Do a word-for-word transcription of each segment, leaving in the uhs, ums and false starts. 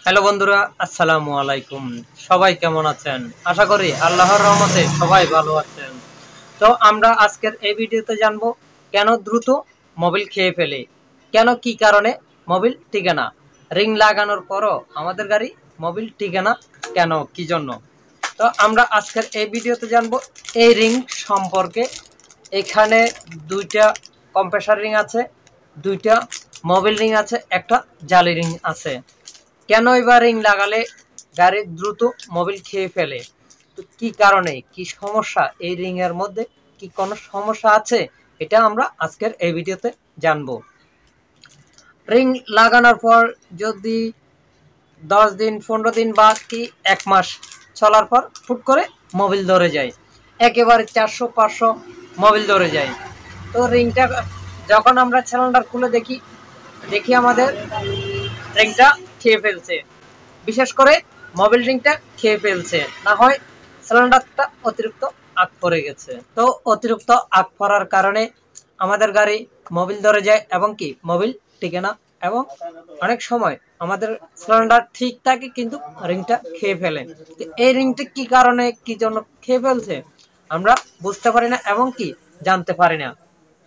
Hello বন্ধুরা, আসসালামু আলাইকুম। সবাই কেমন আছেন? আশা করি আল্লাহর রহমতে সবাই ভালো আছেন। তো আমরা আজকের এই ভিডিওতে জানবো কেন দ্রুত মোবিল খেয়ে ফেলে, কেন কি কারণে মোবিল টিকে না, রিং লাগানোর পরও আমাদের গাড়ি মোবিল টিকে না কেন, কি জন্য। তো আমরা আজকের এই ভিডিওতে জানবো এই রিং সম্পর্কে। এখানে দুইটা কম্প্রেসার রিং আছে, দুইটা মোবিল রিং আছে, একটা জালি রিং আছে। কেন এবার রিং লাগালে গাড়ি দ্রুত মোবিল খেয়ে ফেলে, তো কি কারণে, কি সমস্যা, এই রিং এর মধ্যে কি কোনো সমস্যা আছে, এটা আমরা আজকের এই ভিডিওতে জানবো। রিং লাগানোর পর যদি দশ দিন পনেরো দিন বা কি এক মাস চলার পর ফুট করে মোবিল ধরে যায়, একেবারে চারশো পাঁচশো মোবিল ধরে যায়। তো রিংটা যখন আমরা সিলিন্ডার খুলে দেখি দেখি আমাদের রিংটা খেয়ে ফেলছে, বিশেষ করে মোবিল রিংটা খেয়ে ফেলছে, না হয় সিলিন্ডারটা অতিরিক্ত আগ পড়ে গেছে। তো অতিরিক্ত আগ পড়ার কারণে আমাদের গাড়ি মোবিল ধরে যায় এবং কি মোবিল টিকে না, এবং অনেক সময় আমাদের সিলিন্ডার ঠিক থাকে কিন্তু রিংটা খেয়ে ফেলে। এই রিংটা কি কারণে, কি জন্য খেয়ে ফেলছে আমরা বুঝতে পারি না এবং কি জানতে পারি না।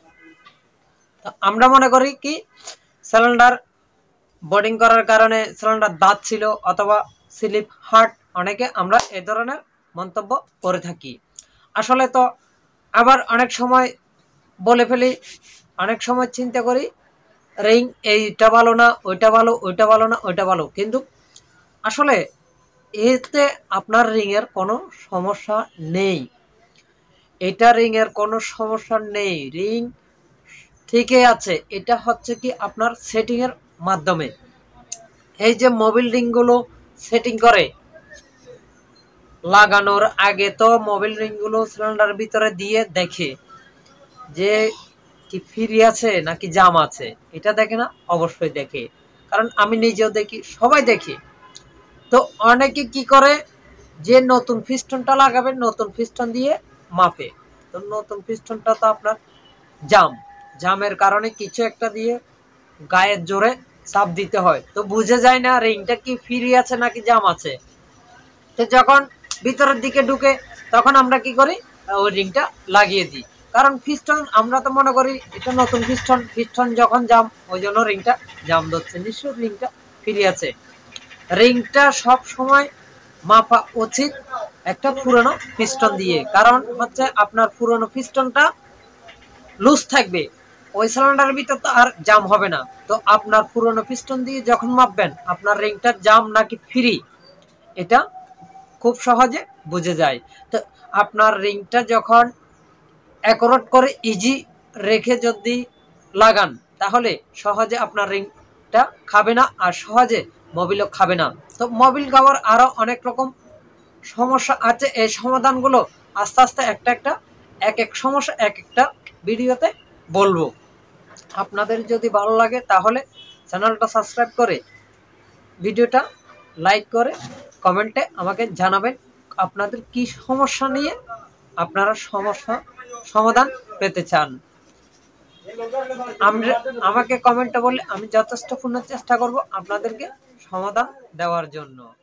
আমরা মনে করি কি সিলিন্ডার বোর্ডিং করার কারণে সিলিন্ডার দাঁত ছিল অথবা স্লিপ হার্ট, অনেকে আমরা এ ধরনের মন্তব্য করে থাকি। আসলে তো আবার অনেক সময় বলে ফেলি, অনেক সময় চিন্তা করি রিং এইটা ভালো না, ওইটা ভালো, ওইটা ভালো না, ওইটা ভালো, কিন্তু আসলে এতে আপনার রিং এর কোনো সমস্যা নেই, এটা রিং এর কোনো সমস্যা নেই, রিং ঠিকই আছে। এটা হচ্ছে কি আপনার সেটিং এর মাধ্যমে। এই যে মোবিল রিং গুলো সেটিং করে লাগানোর আগে তো মোবিল রিং গুলো সিলিন্ডারের ভিতরে দিয়ে দেখে যে কি ফ্রি আছে নাকি জাম আছে, এটা দেখে না? অবশ্যই দেখে, কারণ আমি নিজেও দেখি, সবাই দেখি। তো অনেকে কি করে, যে নতুন পিস্টনটা লাগাবে নতুন পিস্টন দিয়ে মাপে, তো নতুন পিস্টনটা তো আপনার জাম, জামের কারণে কিছু একটা দিয়ে গায়ের জোরে চাপ দিতে হয়, তো বুঝে যায় না রিংটা কি ফ্রি আছে নাকি জাম আছে। তো যখন ভিতরের দিকে ঢুকে তখন আমরা কি করি, ওই রিংটা লাগিয়ে দিই, কারণ পিস্টন আমরা তো মনে করি এটা নতুন পিস্টন, পিস্টন যখন জাম ওই জন্য রিংটা জাম ধরছে, নিশ্চয়ই রিংটা ফ্রি আছে। রিংটা সব সময় মাপা উচিত একটা পুরনো পিস্টন দিয়ে, কারণ হচ্ছে আপনার পুরনো পিস্টনটা লুজ থাকবে, ওই সিলিন্ডারের ভিতর তো আর জাম হবে না। তো আপনার পুরনো পিস্টন দিয়ে যখন মাপবেন আপনার রিংটার জাম নাকি ফ্রি, এটা খুব সহজে বুঝে যায়। তো আপনার রিংটা যখন অ্যাকুরেট করে ইজি রেখে যদি লাগান তাহলে সহজে আপনার রিংটা খাবে না, আর সহজে মোবিলও খাবে না। তো মোবিল খাওয়ার আরও অনেক রকম সমস্যা আছে, এই সমাধানগুলো আস্তে আস্তে একটা একটা এক এক সমস্যা এক একটা ভিডিওতে বলবো। আপনাদের যদি ভালো লাগে তাহলে চ্যানেলটা সাবস্ক্রাইব করে ভিডিওটা লাইক করে কমেন্টে আমাকে জানাবেন আপনাদের কি সমস্যা নিয়ে আপনারা সমস্যা সমাধান পেতে চান। আমরা আমাকে কমেন্টে বললে আমি যথেষ্ট পূর্ণ চেষ্টা করব আপনাদেরকে সমাধান দেওয়ার জন্য।